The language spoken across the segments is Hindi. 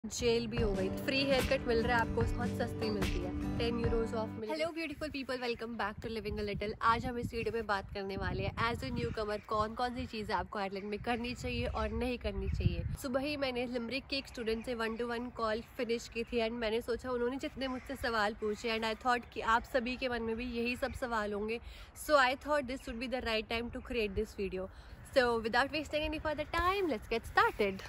जेल भी हो गई। फ्री हेयर कट मिल रहा है आपको, बहुत सस्ती मिलती है, 10 यूरोज ऑफ मिल। Hello beautiful people, welcome back to living a little. आज हम इस वीडियो में बात करने वाले हैं एज ए न्यू कमर कौन कौन सी चीज़ें आपको आयरलैंड में करनी चाहिए और नहीं करनी चाहिए। सुबह ही मैंने लिमरिक के एक स्टूडेंट से 1-to-1 कॉल फिनिश की थी एंड मैंने सोचा उन्होंने जितने मुझसे सवाल पूछे एंड आई थॉट कि आप सभी के मन में भी यही सब सवाल होंगे, so I thought this would be the right time to create this video. So without wasting any further time, let's get started.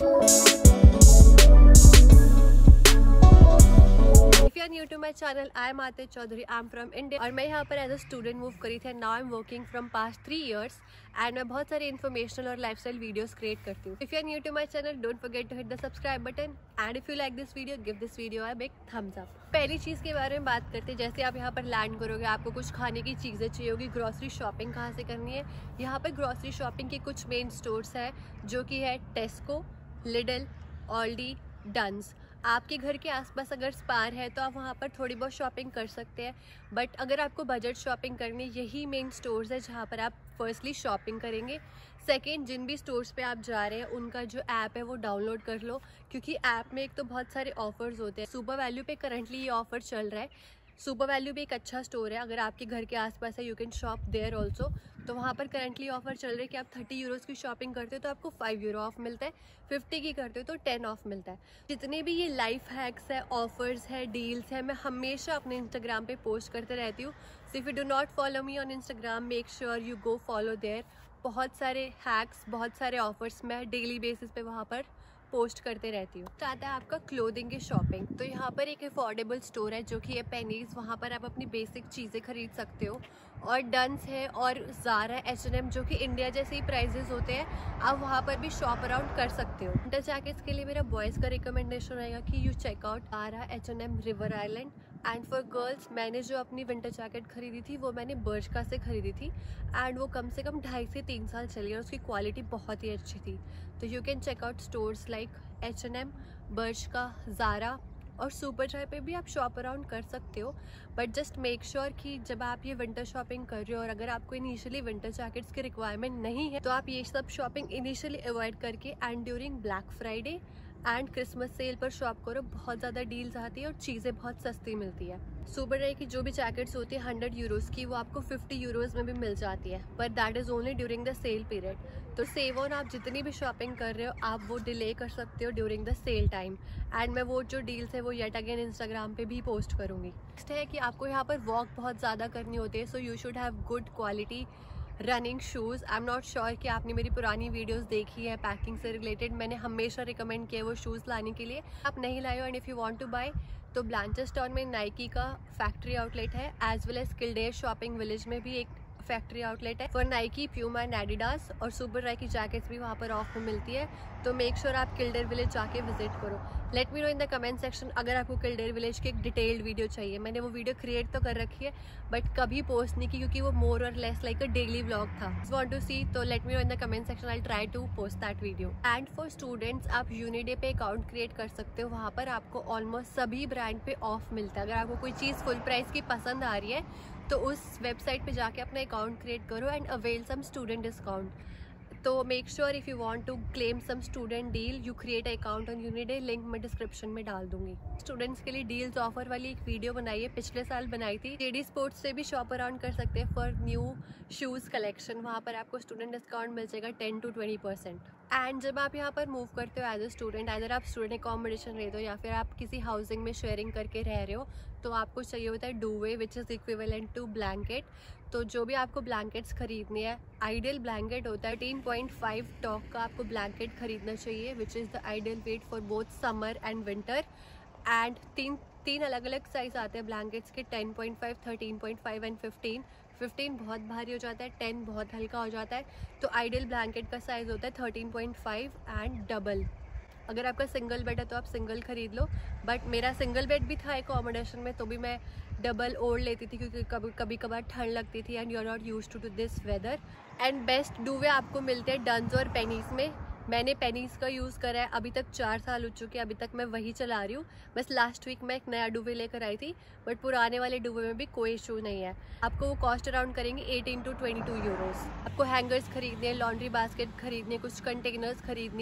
If you are new to my channel, I am Aarti Chaudhary. I am from India और मैं यहाँ पर एज अ स्टूडेंट मूव करी थी। Now I am working from past 3 years and मैं बहुत सारे इन्फॉर्मेशनल और लाइफस्टाइल वीडियोस क्रिएट करती हूँ। If you are new to my channel, don't forget to hit the subscribe button and if you like this video, give this video a big thumbs up. पहली चीज़ के बारे में बात करते हैं। जैसे आप यहाँ पर लैंड करोगे, आपको कुछ खाने की चीज़ें चाहिए होगी। ग्रॉसरी शॉपिंग कहाँ से करनी है? यहाँ पर ग्रॉसरी शॉपिंग के कुछ मेन स्टोर्स है जो कि है टेस्को, लिडल, ऑल्डी, डन्स। आपके घर के आसपास अगर स्पार है तो आप वहाँ पर थोड़ी बहुत शॉपिंग कर सकते हैं, बट अगर आपको बजट शॉपिंग करनी, यही मेन स्टोर्स है जहाँ पर आप फर्स्टली शॉपिंग करेंगे। सेकेंड, जिन भी स्टोर्स पे आप जा रहे हैं उनका जो ऐप है वो डाउनलोड कर लो, क्योंकि ऐप में एक तो बहुत सारे ऑफर्स होते हैं। सुपर वैल्यू पे करंटली ये ऑफर चल रहा है। सुपर वैल्यू भी एक अच्छा स्टोर है, अगर आपके घर के आसपास है you can shop there also. तो वहाँ पर करंटली ऑफर चल रहा है कि आप 30 यूरोज़ की शॉपिंग करते हो तो आपको 5 यूरो ऑफ मिलता है, 50 की करते हो तो 10 ऑफ मिलता है। जितने भी ये लाइफ हैक्स है, ऑफर्स है, डील्स है, मैं हमेशा अपने इंस्टाग्राम पे पोस्ट करते रहती हूँ। So if you do not follow me on Instagram, make sure you go follow there. बहुत सारे हैक्स, बहुत सारे ऑफर्स मैं डेली बेसिस पे वहाँ पर पोस्ट करते रहती हूँ। तो आता है आपका क्लोथिंग की शॉपिंग। तो यहाँ पर एक अफोर्डेबल स्टोर है जो कि है पेनीज, वहाँ पर आप अपनी बेसिक चीज़ें खरीद सकते हो। और डन्स है और ज़ारा, H&M जो कि इंडिया जैसे ही प्राइजेस होते हैं, आप वहाँ पर भी शॉप अराउंड कर सकते हो। विंटर जैकेट्स के लिए मेरा बॉयज़ का रिकमेंडेशन रहेगा कि you check out Zara, H&M, River Island. And for girls, मैंने जो अपनी विंटर जैकेट खरीदी थी वो मैंने बर्शका से खरीदी थी एंड वो कम से कम 2.5 से 3 साल चली और उसकी क्वालिटी बहुत ही अच्छी थी। तो you can check out stores like H&M, Bershka, Zara और सुपर ड्राई पे भी आप शॉप अराउंड कर सकते हो। बट जस्ट मेक श्योर कि जब आप ये विंटर शॉपिंग कर रहे हो और अगर आपको इनिशियली विंटर जैकेट्स की रिक्वायरमेंट नहीं है तो आप ये सब शॉपिंग इनिशियली अवॉइड करके and during Black Friday and Christmas sale पर शॉप करो। बहुत ज़्यादा डील्स आती है और चीज़ें बहुत सस्ती मिलती है। सुपर ड्राई की जो भी जैकेट्स होती है 100 यूरोज़ की, वो आपको 50 यूरोज़ में भी मिल जाती है, but that is only during the sale period. तो सेव ऑन, आप जितनी भी शॉपिंग कर रहे हो आप वो डिले कर सकते हो during the sale time. And मैं वो जो डील्स है वो येट अगेन इंस्टाग्राम पे भी पोस्ट करूँगी। नेक्स्ट है कि आपको यहाँ पर वॉक बहुत ज़्यादा करनी होती है, so you should have good quality running shoes. I am not sure कि आपने मेरी पुरानी वीडियोस देखी है पैकिंग से रिलेटेड, मैंने हमेशा रिकमेंड किया वो शूज़ लाने के लिए। आप नहीं लाए हो and if you want to buy तो ब्लांचेस्टाउन में नाइकी का फैक्ट्री आउटलेट है, as well as Kildare shopping village में भी एक फैक्ट्री आउटलेट है for Nike, Puma and Adidas. और सुपर ड्राई की जैकेट्स भी वहाँ पर ऑफ में मिलती है, तो मेक श्योर आप किल्डेयर विलेज जाके विजिट करो। Let me know in the comment section अगर आपको किल्डेयर विलेज की एक डिटेल्ड वीडियो चाहिए। मैंने वो वीडियो क्रिएट तो कर रखी है बट कभी पोस्ट नहीं की, क्योंकि वो मोर और less like a daily vlog था। वांट टू सी तो let me know in the comment section, I try to post that video. And for students, आप यूनिडे पे अकाउंट क्रिएट कर सकते हो। वहाँ पर आपको ऑलमोस्ट सभी ब्रांड पे ऑफ मिलता है। अगर आपको कोई चीज़ फुल प्राइस की पसंद आ रही है तो उस वेबसाइट पे जाके अपना अकाउंट क्रिएट करो and avail some student discount. तो make sure if you want to claim some student deal, you create account on UNiDAYS, link मैं डिस्क्रिप्शन में डाल दूंगी। स्टूडेंट्स के लिए डील्स ऑफर वाली एक वीडियो बनाई है, पिछले साल बनाई थी। जेडी स्पोर्ट्स से भी शॉप अराउंड कर सकते हैं फॉर न्यू शूज़ कलेक्शन। वहाँ पर आपको स्टूडेंट डिस्काउंट मिल जाएगा 10 to 20%। एंड जब आप यहाँ पर मूव करते हो एज अ स्टूडेंट, अगर आप स्टूडेंट अकोमोडेशन रहते हो या फिर आप किसी हाउसिंग में शेयरिंग करके रह रहे हो, तो आपको चाहिए होता है duvet which is equivalent to blanket. तो जो भी आपको ब्लैंकेट्स खरीदनी है, आइडियल ब्लैंकेट होता है 13.5 टॉक का आपको ब्लैंकेट खरीदना चाहिए, which is the ideal weight for both summer and winter. And तीन अलग अलग साइज आते हैं ब्लैंकेट्स के, 10.5, 13.5 एंड 15। 15 बहुत भारी हो जाता है, 10 बहुत हल्का हो जाता है। तो आइडियल ब्लैंकेट का साइज़ होता है 13.5 एंड डबल। अगर आपका सिंगल बेड है तो आप सिंगल खरीद लो, बट मेरा सिंगल बेड भी था एकोमोडेशन में तो भी मैं डबल ओढ़ लेती थी, क्योंकि कभी कभार ठंड लगती थी and you are not used to this weather. And best duvet आपको मिलते हैं डन्स और पेनीज में। मैंने पेनीज का यूज़ करा है, अभी तक 4 साल हो चुके हैं, अभी तक मैं वही चला रही हूँ। बस लास्ट वीक मैं एक नया डुवे लेकर आई थी, बट पुराने वाले डुवे में भी कोई इशू नहीं है। आपको वो कॉस्ट अराउंड करेंगे 18 to 22 यूरोज़। आपको हैंगर्स खरीदने हैं, लॉन्ड्री बास्केट खरीदनी है, कुछ कंटेनर्स खरीदनी है,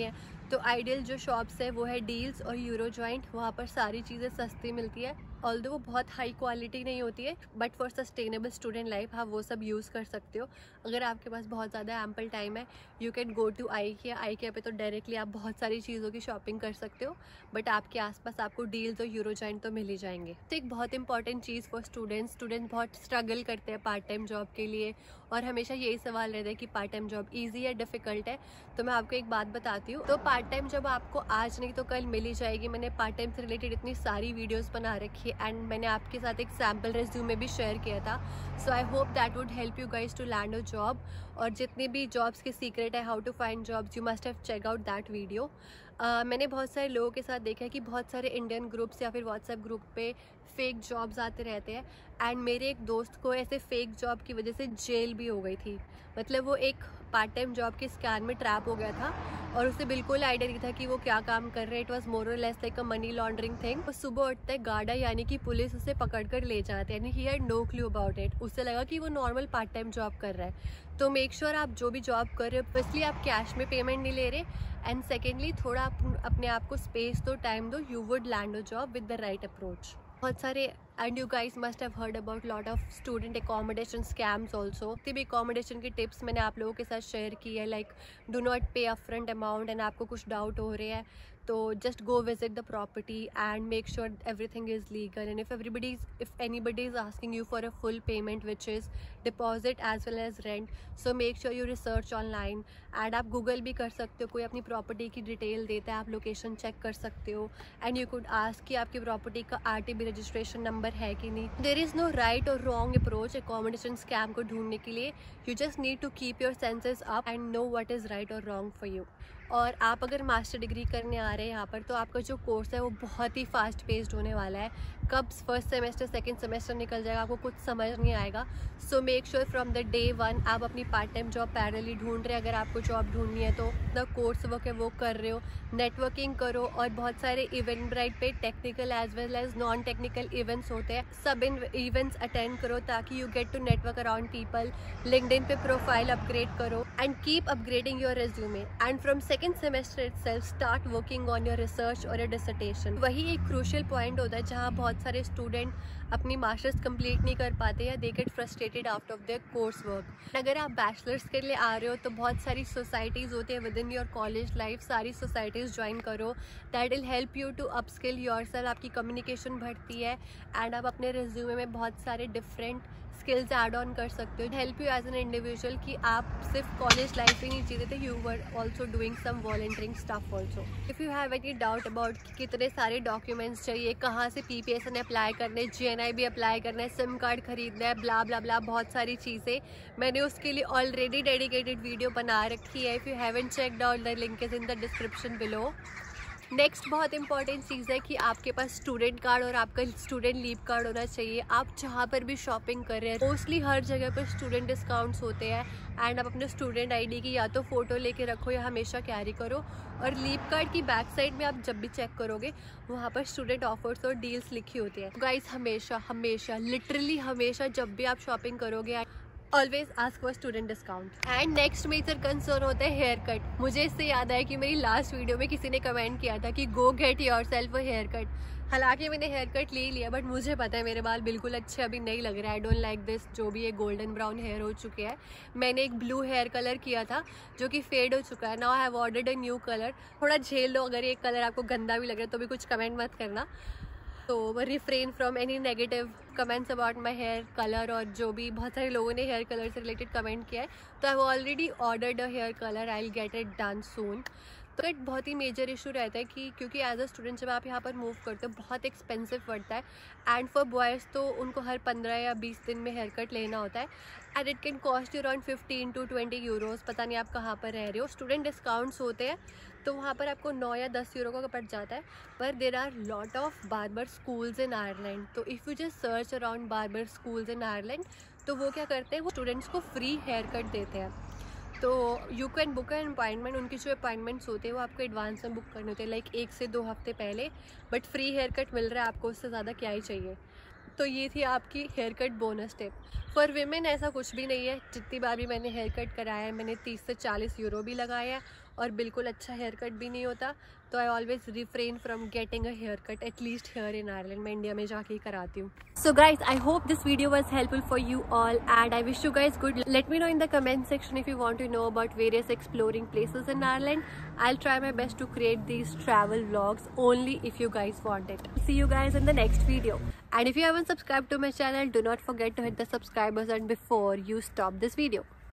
तो आइडियल जो शॉप्स है वो है डील्स और यूरो जॉइंट। वहाँ पर सारी चीज़ें सस्ती मिलती है, ऑल्दो वो बहुत हाई क्वालिटी नहीं होती है, but for sustainable student life आप वो सब यूज़ कर सकते हो। अगर आपके पास बहुत ज़्यादा एम्पल टाइम है, you can go to IKEA पे तो डायरेक्टली आप बहुत सारी चीज़ों की शॉपिंग कर सकते हो, बट आपके आसपास आपको डील्स और यूरो जॉइंट तो मिल ही जाएंगे। तो एक बहुत इंपॉर्टेंट चीज़ फॉर स्टूडेंट्स बहुत स्ट्रगल करते हैं पार्ट टाइम जॉब के लिए, और हमेशा यही सवाल रहता है कि पार्ट टाइम जॉब ईजी है डिफ़िकल्ट है। तो मैं आपको एक बात बताती हूँ, तो पार्ट टाइम जॉब आपको आज नहीं तो कल मिल ही जाएगी। मैंने पार्ट टाइम से रिलेटेड इतनी सारी वीडियोस बना रखी है, एंड मैंने आपके साथ एक सैम्पल रेज्यूमे भी शेयर किया था। So I hope that would help you guys to land a job. और जितनी भी जॉब्स के सीक्रेट है, how to find jobs, you must have check out that video. मैंने बहुत सारे लोगों के साथ देखा है कि बहुत सारे इंडियन ग्रुप्स या फिर व्हाट्सएप ग्रुप पे फेक जॉब्स आते रहते हैं, एंड मेरे एक दोस्त को ऐसे फेक जॉब की वजह से जेल भी हो गई थी। मतलब वो एक पार्ट टाइम जॉब के स्कैम में ट्रैप हो गया था, और उसे बिल्कुल आइडिया नहीं था कि वो क्या काम कर रहे हैं। इट वॉज मोर और less like a money laundering thing. वो सुबह उठता है, गार्डा यानी कि पुलिस उसे पकड़ कर ले जाते हैं, यानी he had no clue about it. उससे लगा कि वो नॉर्मल पार्ट टाइम जॉब कर रहा है। तो मेक श्योर आप जो भी जॉब कर रहे हो, फर्स्टली आप कैश में पेमेंट नहीं ले रहे, एंड सेकेंडली थोड़ा अपने आप को स्पेस दो, टाइम दो, you would land a job with the right approach. बहुत सारे, and you guys must have heard about lot of student accommodation scams also. तो भी अकोमोडेशन की टिप्स मैंने आप लोगों के साथ शेयर की है, like do not pay upfront amount, and आपको कुछ डाउट हो रहे हैं तो just go visit the property and make sure everything is legal. And if anybody is asking you for a full payment which is deposit as well as rent, so make sure you research online। And आप गूगल भी कर सकते हो, कोई अपनी प्रॉपर्टी की डिटेल देता है, आप लोकेशन चेक कर सकते हो, एंड यू कुड आस्क कि आपकी प्रॉपर्टी का RTB रजिस्ट्रेशन नंबर है कि नहीं। देयर इज़ नो राइट और रॉन्ग अप्रोच अकोमोडेशन स्कैम को ढूंढने के लिए। You just need to keep your senses up and know what is right और रॉन्ग फॉर यू। और आप अगर मास्टर डिग्री करने आ रहे हैं यहाँ पर, तो आपका जो कोर्स है वो बहुत ही फास्ट पेस्ड होने वाला है। कब फर्स्ट सेमेस्टर सेकंड सेमेस्टर निकल जाएगा आपको कुछ समझ नहीं आएगा। So make sure from the day one आप अपनी पार्ट टाइम जॉब पैरेलली ढूंढ रहे हैं। अगर आपको जॉब ढूंढनी है तो द कोर्स वर्क है वो कर रहे हो, नेटवर्किंग करो, और बहुत सारे इवेंट ब्राइट पे technical as well as non technical events होते हैं, सब इवेंट्स अटेंड करो ताकि you get to network around people. LinkedIn पे प्रोफाइल अपग्रेड करो and keep upgrading your resume, and from second semester itself start working on your research और योर डिसर्टेशन। वही एक क्रूशियल पॉइंट होता है जहाँ बहुत सारे स्टूडेंट अपनी मास्टर्स कंप्लीट नहीं कर पाते या they get frustrated out of their course work. अगर आप बैचलर्स के लिए आ रहे हो तो बहुत सारी सोसाइटीज़ होती है within your college life, सारी सोसाइटीज़ ज्वाइन करो, that will help you to upskill yourself. आपकी कम्युनिकेशन बढ़ती है, एंड आप अपने रिज्यूमे में बहुत सारे डिफरेंट स्किल्स ऐड ऑन कर सकते हो। Help you as an individual कि आप सिर्फ कॉलेज लाइफ ही नहीं जीते थे, you were also doing some volunteering stuff also. If you have any doubt about कितने सारे डॉक्यूमेंट्स चाहिए, कहाँ से PPSN अप्लाई करने, GNI भी अप्लाई करना है, सिम कार्ड खरीदना है, ब्ला ब्ला ब्ला, बहुत सारी चीज़ें, मैंने उसके लिए ऑलरेडी डेडिकेटेड वीडियो बना रखी है। If you haven't checked out, the link is in the description below. Next बहुत इंपॉर्टेंट चीज़ है कि आपके पास स्टूडेंट कार्ड और आपका स्टूडेंट लीव कार्ड होना चाहिए। आप जहाँ पर भी शॉपिंग कर रहे हैं, मोस्टली हर जगह पर स्टूडेंट डिस्काउंट्स होते हैं, एंड आप अपने स्टूडेंट ID की या तो फ़ोटो लेके रखो या हमेशा कैरी करो। और लीव कार्ड की बैक साइड में आप जब भी चेक करोगे वहाँ पर स्टूडेंट ऑफर्स और डील्स लिखी होती है। गाइस हमेशा लिटरली हमेशा जब भी आप शॉपिंग करोगे, always ask for student discount. And next major concern होता है हेयर कट। मुझे इससे याद आया कि मेरी लास्ट वीडियो में किसी ने कमेंट किया था कि go get yourself a haircut. हालांकि मैंने हेयर कट ले लिया, बट मुझे पता है मेरे बाल बिल्कुल अच्छे अभी नहीं लग रहे। आई डोंट लाइक दिस, जो भी ये गोल्डन ब्राउन हेयर हो चुके हैं। मैंने एक ब्लू हेयर कलर किया था जो कि फेड हो चुका है। Now I have ordered a new colour. थोड़ा झेल लो, अगर ये कलर आपको गंदा भी लग रहा है तो भी कुछ कमेंट मत करना। तो refrain from any negative comments about my hair colour. और जो भी बहुत सारे लोगों ने हेयर कलर से रिलेटेड कमेंट किया है, तो I have already ordered a hair colour, I will get it done soon. तो एक बहुत ही मेजर इशू रहता है कि क्योंकि एज अ स्टूडेंट जब आप यहाँ पर मूव करते हो बहुत एक्सपेंसिव पड़ता है, एंड फॉर बॉयज़ तो उनको हर 15 या 20 दिन में हेयर कट लेना होता है, and it can cost you around 15 to 20 euros. पता नहीं आप कहाँ पर रह रहे हो। स्टूडेंट डिस्काउंट्स होते हैं तो वहाँ पर आपको 9 या 10 यूरो का पड़ जाता है। पर there are lot of barber schools in Ireland. तो if you just search around barber schools in Ireland, तो वो क्या करते हैं, वो स्टूडेंट्स को फ्री हेयर कट देते हैं। तो you can book an appointment. उनकी जो अपॉइंटमेंट्स होते हैं वो आपको एडवांस में बुक करने होते हैं, लाइक 1 से 2 हफ्ते पहले। बट फ्री हेयर कट मिल रहा है आपको, उससे ज़्यादा क्या ही चाहिए। तो ये थी आपकी haircut bonus tip. For women ऐसा कुछ भी नहीं है। जितनी बार भी मैंने हेयर कट कराया है मैंने 30 से 40 यूरो भी लगाया है और बिल्कुल अच्छा हेयर कट भी नहीं होता। तो I always refrain from getting a haircut at least here in Ireland. मैं इंडिया में जाके ही कराती हूँ। So guys, I hope this video was helpful for you all and I wish you guys good. Let me know in the comment section if you want to know about various exploring places in Ireland. I'll try my best to create these travel vlogs only if you guys want it. See you guys in the next video. And if you haven't subscribed to my channel, do not forget to hit the subscribe button before you stop this video.